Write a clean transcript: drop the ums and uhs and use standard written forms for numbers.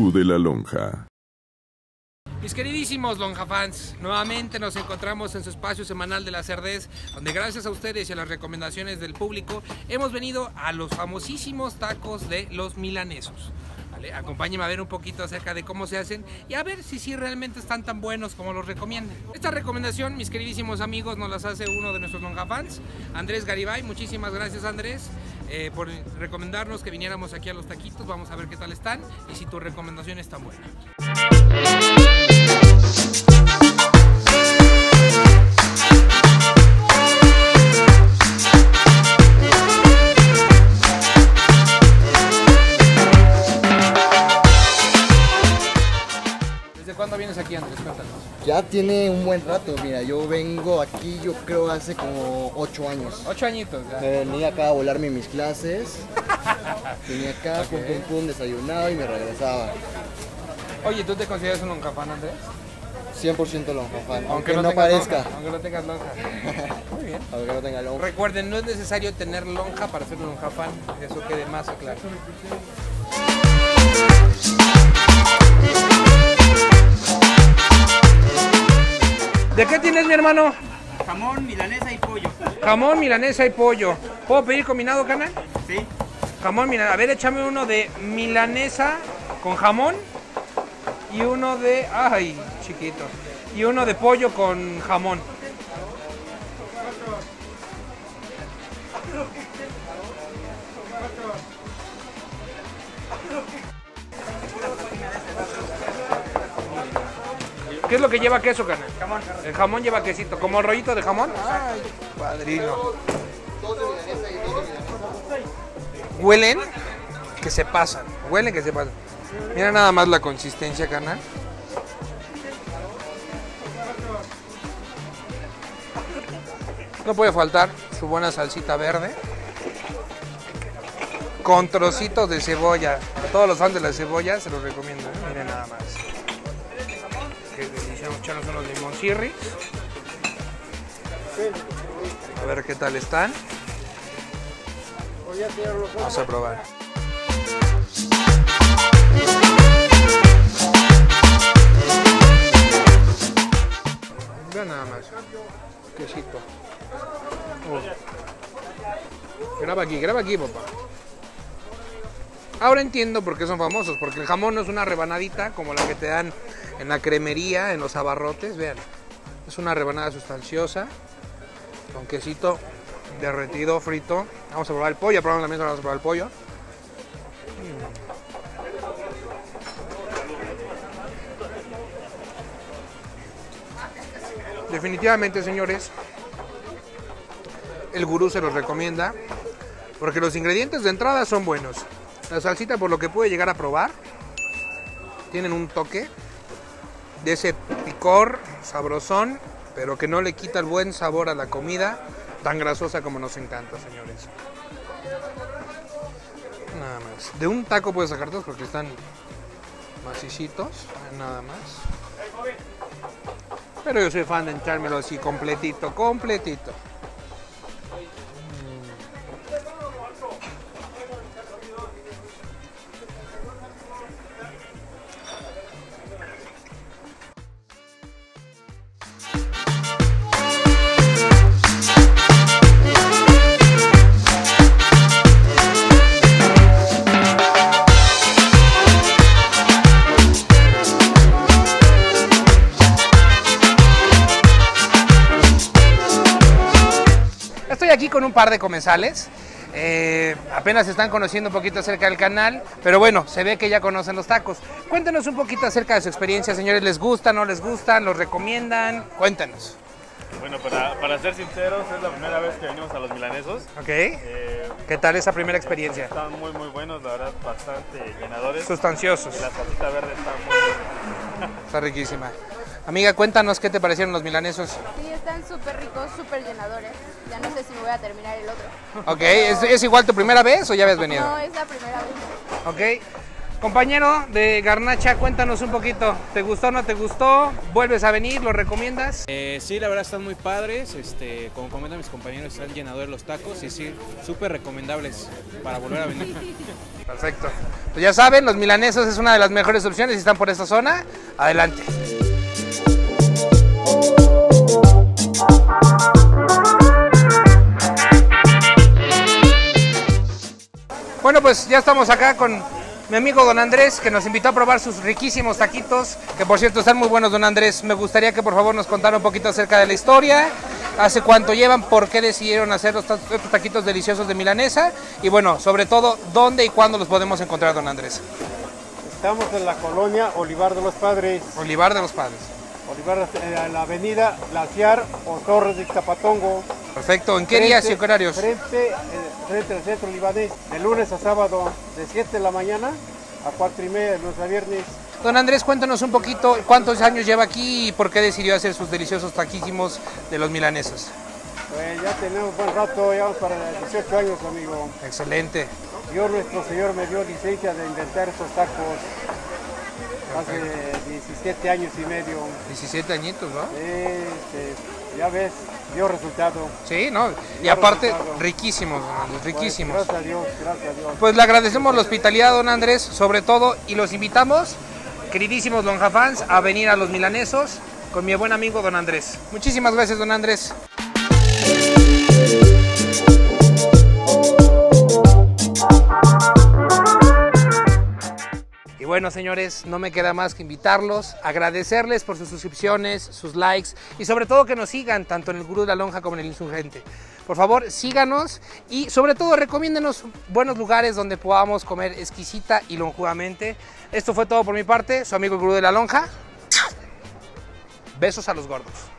Gurú de la Lonja. Mis queridísimos Lonja fans, nuevamente nos encontramos en su espacio semanal de la Cerdez, donde gracias a ustedes y a las recomendaciones del público hemos venido a los famosísimos tacos de los milanesos. ¿Vale? Acompáñenme a ver un poquito acerca de cómo se hacen y a ver si realmente están tan buenos como los recomiendan. Esta recomendación, mis queridísimos amigos, nos las hace uno de nuestros Lonja fans, Andrés Garibay. Muchísimas gracias, Andrés, por recomendarnos que viniéramos aquí a los taquitos. Vamos a ver qué tal están y si tu recomendación es tan buena. ¿Desde cuándo vienes aquí, Andrés? Cuéntanos. Ya tiene un buen rato, mira, yo vengo aquí yo creo hace como 8 años. 8 añitos ya. Me venía acá a volarme mis clases, venía acá, Okay. pum, desayunado y me regresaba. Oye, ¿tú te consideras un lonja fan, Andrés? 100% lonja fan, Aunque no tengas parezca, lonja, aunque no tengas lonja. Muy bien. aunque no tenga lonja. Recuerden, no es necesario tener lonja para ser un lonja fan, eso quede más claro. ¿De qué tienes, mi hermano? Jamón, milanesa y pollo. Jamón, milanesa y pollo. ¿Puedo pedir combinado, canal? Sí. Jamón, milanesa. A ver, échame uno de milanesa con jamón y uno de... ¡Ay, chiquito! Y uno de pollo con jamón. ¿Qué es lo que lleva queso, canal? Jamón. El jamón lleva quesito, como rollito de jamón. Ay, padrino. Huelen que se pasan, huelen que se pasan. Mira nada más la consistencia, canal. No puede faltar su buena salsita verde con trocitos de cebolla. A todos los fans de la cebolla se los recomiendo, ¿eh? Miren nada más. Qué delicia, echarnos unos limoncirris. A ver qué tal están. Vamos a probar. Vean nada más. Quesito. Graba aquí, papá. Ahora entiendo por qué son famosos, porque el jamón no es una rebanadita como la que te dan en la cremería, en los abarrotes, vean. Es una rebanada sustanciosa, con quesito derretido, frito. Vamos a probar el pollo, probablemente vamos a probar el pollo. Definitivamente, señores, el gurú se los recomienda, porque los ingredientes de entrada son buenos. La salsita, por lo que pude llegar a probar, tienen un toque de ese picor sabrosón, pero que no le quita el buen sabor a la comida tan grasosa como nos encanta, señores. Nada más. De un taco puedes sacar dos porque están macicitos, nada más. Pero yo soy fan de echármelo así completito. Estoy aquí con un par de comensales. Apenas están conociendo un poquito acerca del canal, pero bueno, se ve que ya conocen los tacos. Cuéntenos un poquito acerca de su experiencia, señores. ¿Les gustan, no les gustan? ¿Los recomiendan? Cuéntanos. Bueno, para ser sinceros, es la primera vez que venimos a los milanesos. Ok. ¿Qué tal esa primera experiencia? Están muy buenos, la verdad, bastante llenadores. Sustanciosos. Y la salsita verde está muy buena. Está riquísima. Amiga, cuéntanos qué te parecieron los milanesos. Sí, están súper ricos, súper llenadores. Ya no sé si me voy a terminar el otro. Ok, ¿es igual tu primera vez o ya habías venido? No, es la primera vez. Ok. Compañero de Garnacha, cuéntanos un poquito. ¿Te gustó o no te gustó? ¿Vuelves a venir? ¿Lo recomiendas? Sí, la verdad están muy padres. Como comentan mis compañeros, están llenadores los tacos y sí, súper recomendables para volver a venir. Perfecto. Pues ya saben, los milanesos es una de las mejores opciones si están por esta zona. Adelante. Bueno, pues ya estamos acá con mi amigo Don Andrés, que nos invitó a probar sus riquísimos taquitos, que por cierto están muy buenos. Don Andrés, me gustaría que por favor nos contara un poquito acerca de la historia, hace cuánto llevan, por qué decidieron hacer estos taquitos deliciosos de milanesa y bueno, sobre todo, dónde y cuándo los podemos encontrar, Don Andrés. Estamos en la colonia Olivar de los Padres. Olivar de los Padres. Olivar, en la avenida Glaciar o Torres de Ixtapatongo. Perfecto, ¿en qué días y qué horarios? Frente al centro libanés, de lunes a sábado, de 7 de la mañana a 4:30, de lunes a viernes. Don Andrés, cuéntanos un poquito cuántos años lleva aquí y por qué decidió hacer sus deliciosos taquísimos de los milanesos. Pues ya tenemos buen rato, ya vamos para 18 años, amigo. Excelente. Dios nuestro Señor me dio licencia de inventar estos tacos. Hace 17 años y medio. 17 añitos, ¿no? Ya ves, dio resultado. Sí, ¿no? Y Dio aparte, resultado. riquísimos, riquísimos. Pues, gracias a Dios, gracias a Dios. Pues le agradecemos la hospitalidad, don Andrés, sobre todo, y los invitamos, queridísimos lonjafans, a venir a los milanesos con mi buen amigo don Andrés. Muchísimas gracias, don Andrés. Y bueno, señores, no me queda más que invitarlos, agradecerles por sus suscripciones, sus likes y sobre todo que nos sigan tanto en el Gurú de la Lonja como en el Insurgente. Por favor, síganos y sobre todo recomiéndenos buenos lugares donde podamos comer exquisita y lonjudamente. Esto fue todo por mi parte, su amigo el Gurú de la Lonja. Besos a los gordos.